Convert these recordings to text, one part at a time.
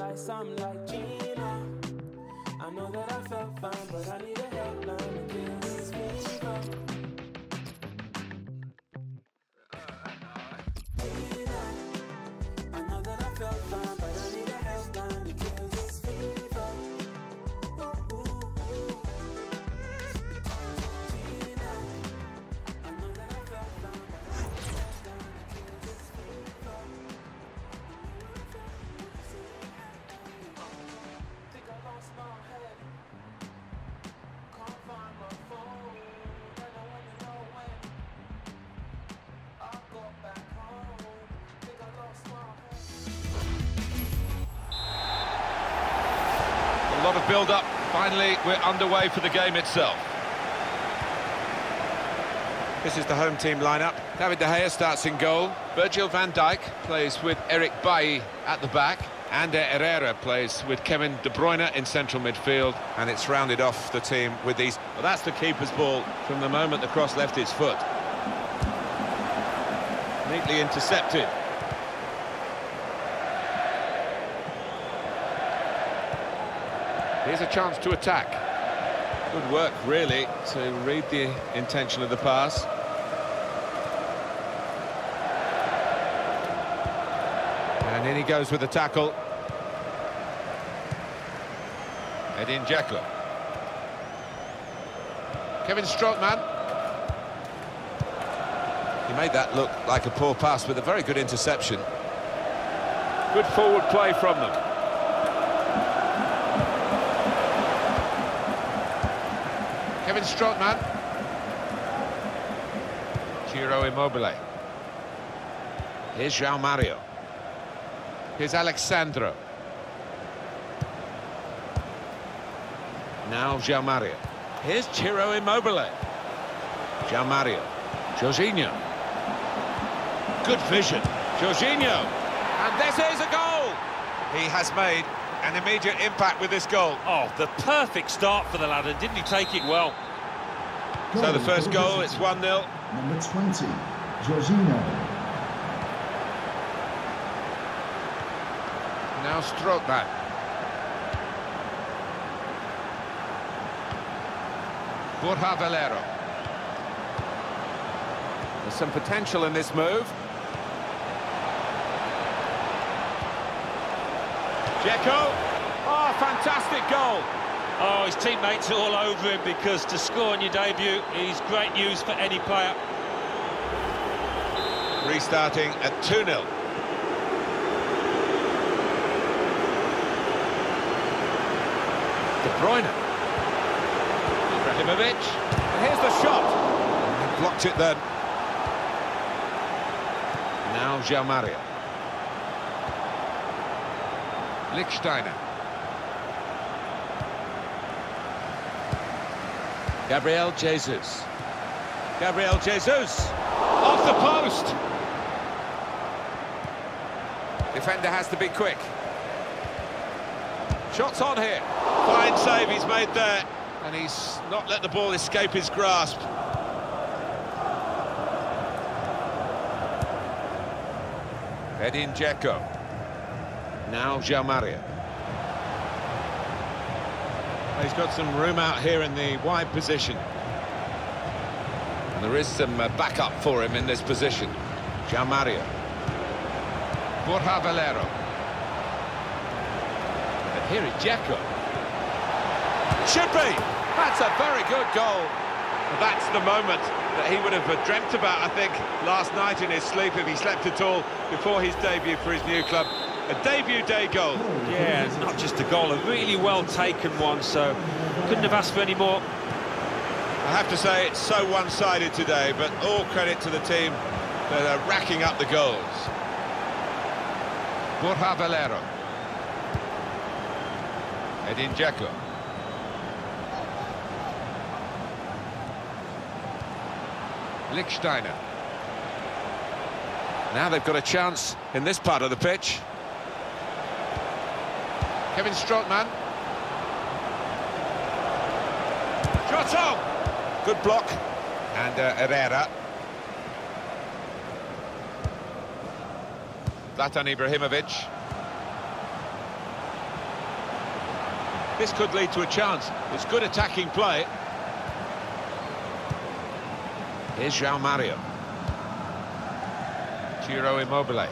like something like Gina. I know that I felt fine, but I need a headline to kill this fever. Gina, I know that I felt fine, but I need a headline to kill this fever. Ooh, ooh, ooh. Gina, I know that I felt fine, but I need a headline to kill this fever. Think I lost my head. Can't find my phone. And I wanna know when I got back home. Think I lost my head. A lot of build-up. Finally, we're underway for the game itself. This is the home team lineup. David De Gea starts in goal. Virgil van Dijk plays with Eric Bailly at the back. Ander Herrera plays with Kevin De Bruyne in central midfield. And it's rounded off the team with these. Well, that's the keeper's ball from the moment the cross left his foot. Neatly intercepted. Here's a chance to attack. Good work, really, to read the intention of the pass. And in he goes with the tackle. Edin Dzeko. Kevin Strootman. He made that look like a poor pass with a very good interception. Good forward play from them. Kevin Strootman. Ciro Immobile. Here's João Mario. Here's Alexandro. Now João Mario. Here's Ciro Immobile. João Mario. Jorginho. Good vision. Jorginho. And this is a goal! He has made an immediate impact with this goal. Oh, the perfect start for the lad, and didn't he take it well? So the first goal, it's 1-0. Number 20, Jorginho. Now Strootman. Borja Valero. There's some potential in this move. Dzeko. Oh, fantastic goal. Oh, his teammates are all over him, because to score on your debut is great news for any player. Restarting at 2-0. De Bruyne. Ibrahimovic. And here's the shot. He blocked it then. Now João Mario. Lichtsteiner. Gabriel Jesus. Gabriel Jesus. Off the post. Defender has to be quick. Shots on here. Fine save he's made there. And he's not let the ball escape his grasp. Edin Dzeko. Now João Mario. He's got some room out here in the wide position. And there is some backup for him in this position. João Mario. Borja Valero. And here is Dzeko. Should be! That's a very good goal. That's the moment that he would have dreamt about, I think, last night in his sleep, if he slept at all, before his debut for his new club. A debut day goal. Yeah, it's not just a goal, a really well-taken one, so couldn't have asked for any more. I have to say, it's so one-sided today, but all credit to the team that are racking up the goals. Borja Valero. Edin Dzeko. Lichtsteiner. Now they've got a chance in this part of the pitch. Kevin Strootman. Jota! Good block. And Herrera. Zlatan Ibrahimovic. This could lead to a chance. It's good attacking play. Here's João Mario. Ciro Immobile.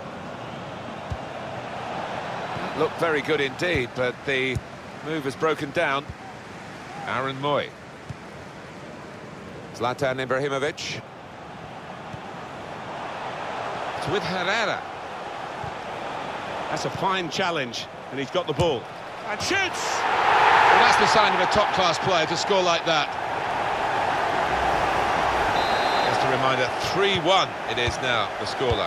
Looked very good indeed, but the move has broken down. Aaron Moy. Zlatan Ibrahimovic. It's with Herrera. That's a fine challenge, and he's got the ball. And shoots! Well, that's the sign of a top-class player to score like that. Just a reminder, 3-1 it is now, the scoreline.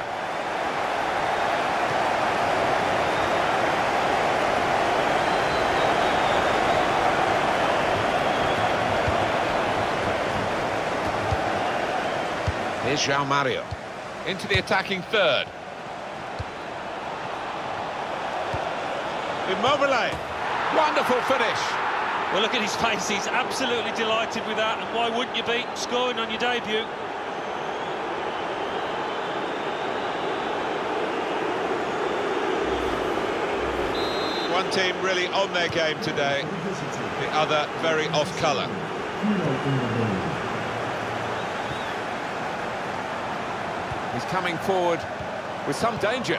Here's João Mario. Into the attacking third. Immobile! Wonderful finish! Well, look at his face, he's absolutely delighted with that, and why wouldn't you be scoring on your debut? One team really on their game today, the other very off-colour. He's coming forward with some danger.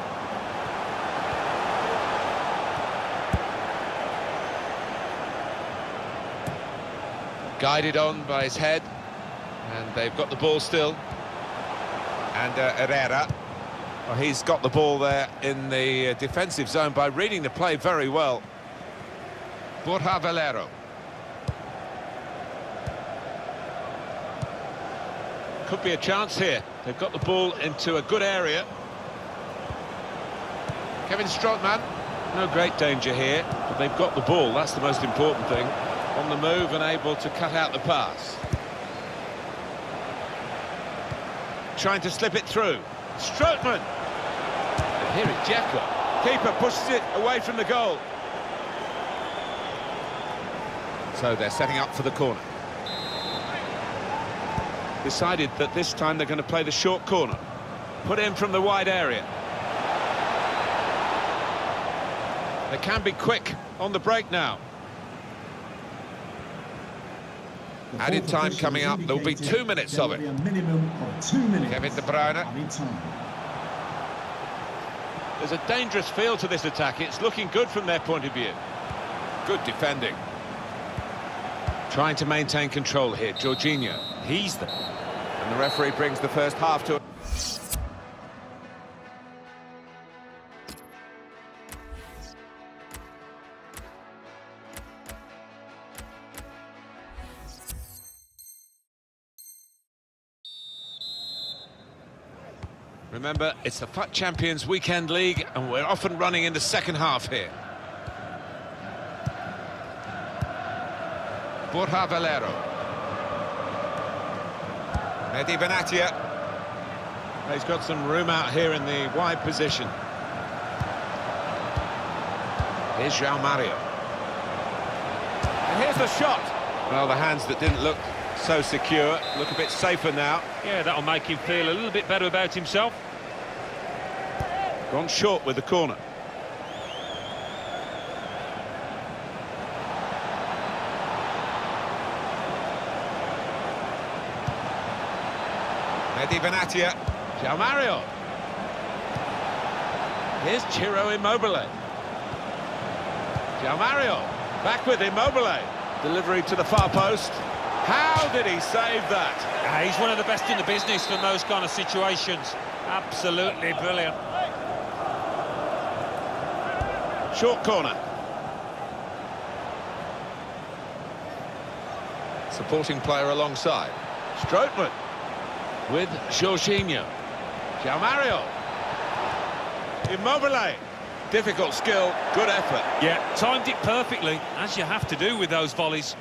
Guided on by his head, and they've got the ball still. And Herrera, well, he's got the ball there in the defensive zone by reading the play very well. Borja Valero. Could be a chance here. They've got the ball into a good area. Kevin Strootman, no great danger here, but they've got the ball, that's the most important thing. On the move and able to cut out the pass. Trying to slip it through. Strootman! And here is Dzeko. Keeper pushes it away from the goal. So they're setting up for the corner. Decided that this time they're going to play the short corner. Put in from the wide area. They can be quick on the break now. Added time coming up. There'll be 2 minutes of it. A minimum of 2 minutes. Kevin De Bruyne. Added time. There's a dangerous feel to this attack. It's looking good from their point of view. Good defending. Trying to maintain control here, Jorginho. He's the... And the referee brings the first half to... Remember, it's the FUT Champions Weekend League, and we're off and running in the second half here. Borja Valero. Mehdi Benatia. He's got some room out here in the wide position. Here's João Mario. And here's the shot. Well, the hands that didn't look so secure look a bit safer now. Yeah, that'll make him feel a little bit better about himself. Gone short with the corner. Mehdi Benatia. João Mario. Here's Ciro Immobile. João Mario. Back with Immobile. Delivery to the far post. How did he save that? He's one of the best in the business from those kind of situations. Absolutely brilliant. Short corner. Supporting player alongside. Strootman with Jorginho. João Mario. Immobile. Difficult skill, good effort. Yeah, timed it perfectly, as you have to do with those volleys.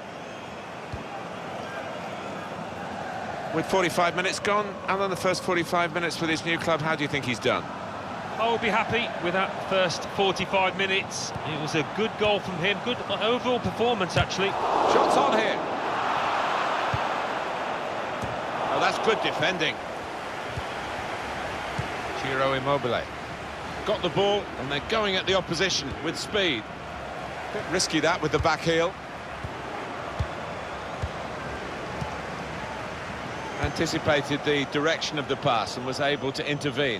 With 45 minutes gone, and on the first 45 minutes with his new club, how do you think he's done? I will be happy with that first 45 minutes. It was a good goal from him, good overall performance, actually. Shots on here. Oh, that's good defending. Ciro Immobile. Got the ball, and they're going at the opposition with speed. Bit risky that with the back heel. Anticipated the direction of the pass and was able to intervene.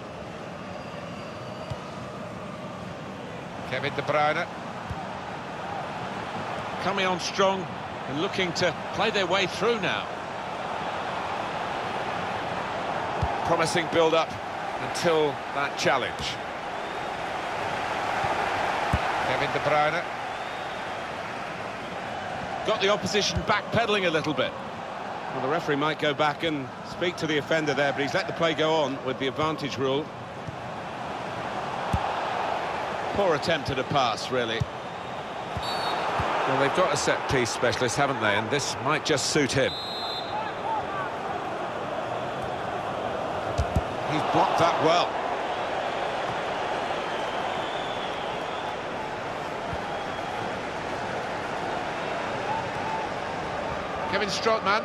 Kevin De Bruyne. Coming on strong and looking to play their way through now. Promising build-up until that challenge. Kevin De Bruyne. Got the opposition backpedaling a little bit. Well, the referee might go back and speak to the offender there, but he's let the play go on with the advantage rule. Poor attempt at a pass, really. Well, they've got a set-piece specialist, haven't they? And this might just suit him. He's blocked that well. Kevin Strootman.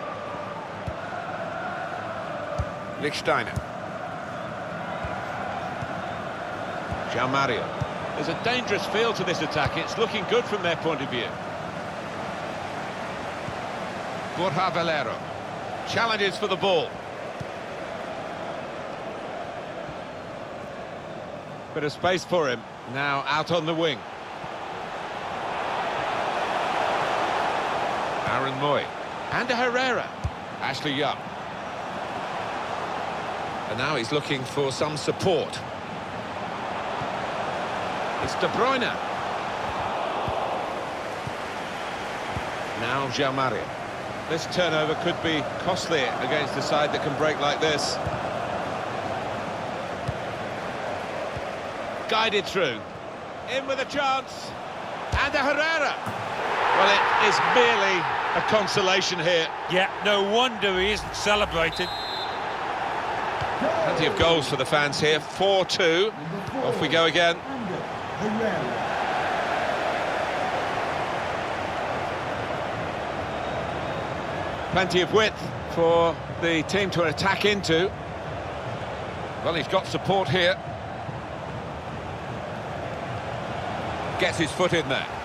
Lichtsteiner. João Mario. There's a dangerous feel to this attack. It's looking good from their point of view. Borja Valero. Challenges for the ball. Bit of space for him. Now out on the wing. Aaron Moy. And Herrera. Ashley Young. And now he's looking for some support. It's De Bruyne. Now João Mario. This turnover could be costly against a side that can break like this. Guided through. In with a chance. And a Herrera. Well, it is merely a consolation here. Yeah, no wonder he isn't celebrating. Plenty of goals for the fans here. 4-2. Off we go again. Plenty of width for the team to attack into. Well, he's got support here. Gets his foot in there.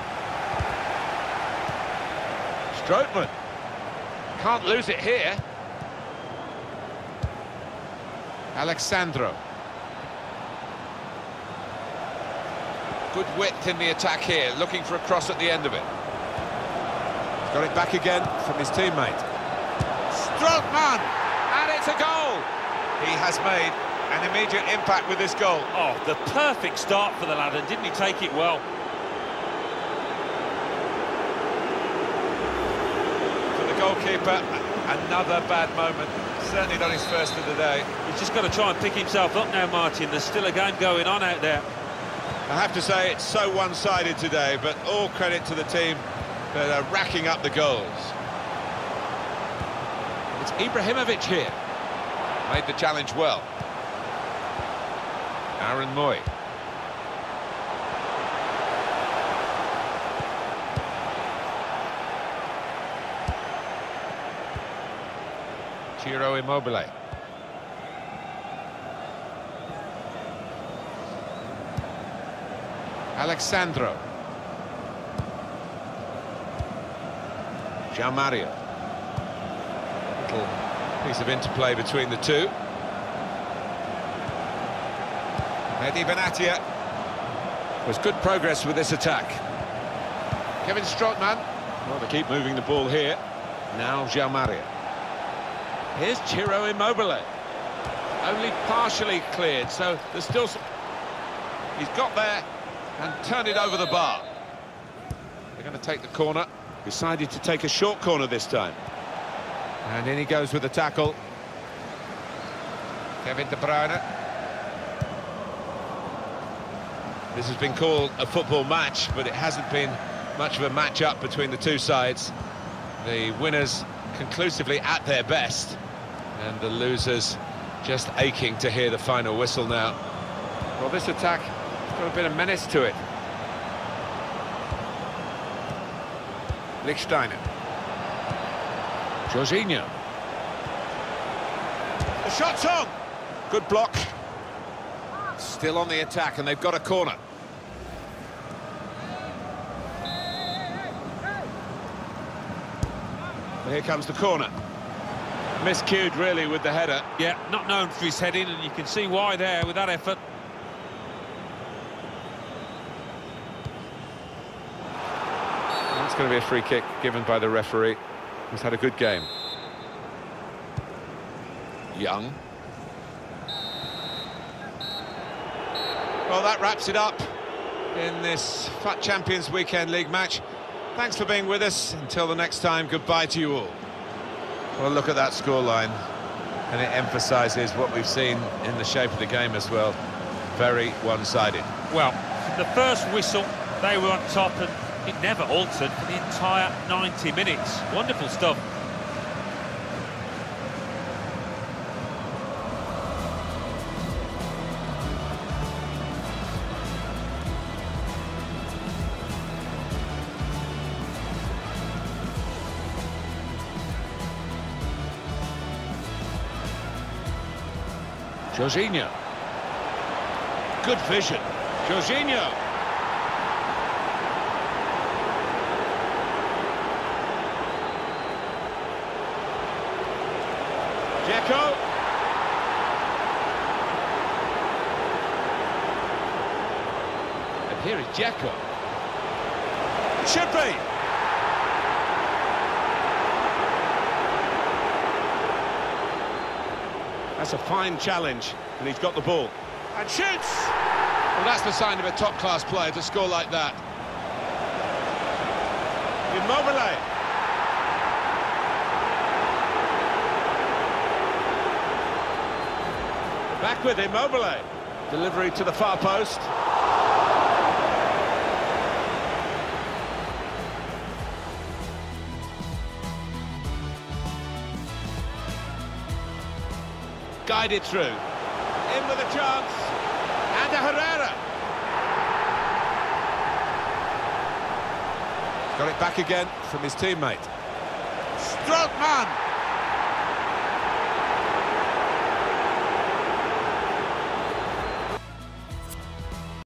Strootman. Can't lose it here. Alexandro. Good width in the attack here, looking for a cross at the end of it. He's got it back again from his teammate. Strootman! And it's a goal! He has made an immediate impact with this goal. Oh, the perfect start for the lad, and didn't he take it well? For the goalkeeper, another bad moment. Certainly not his first of the day. He's just got to try and pick himself up now, Martin. There's still a game going on out there. I have to say, it's so one-sided today, but all credit to the team for racking up the goals. It's Ibrahimovic here. Made the challenge well. Aaron Moy. Ciro Immobile. Alexandro. João Mario. Little piece of interplay between the two. Mehdi Benatia. Was good progress with this attack. Kevin Strootman. Well, they keep moving the ball here. Now João Mario. Here's Ciro Immobile. Only partially cleared, so there's still some... He's got there and turned it over the bar. They're going to take the corner. Decided to take a short corner this time. And in he goes with the tackle. Kevin De Bruyne. This has been called a football match, but it hasn't been much of a match-up between the two sides. The winners conclusively at their best, and the losers just aching to hear the final whistle now. Well, this attack has got a bit of menace to it. Lichtsteiner. Jorginho. The shot's on! Good block. Still on the attack, and they've got a corner. Here comes the corner. Miscued, really, with the header. Yeah, not known for his heading, and you can see why there with that effort. It's going to be a free kick given by the referee. He's had a good game. Young. Well, that wraps it up in this FUT Champions Weekend League match. Thanks for being with us. Until the next time, goodbye to you all. Well, look at that scoreline, and it emphasises what we've seen in the shape of the game as well. Very one-sided. Well, from the first whistle, they were on top, and it never altered for the entire 90 minutes. Wonderful stuff. Jorginho. Good vision. Jorginho. Dzeko. And here is Dzeko. Should be. That's a fine challenge, and he's got the ball. And shoots! Well, that's the sign of a top-class player to score like that. Immobile. Back with Immobile. Delivery to the far post. Guided through. In with a chance. And a Herrera. Got it back again from his teammate. Strootman.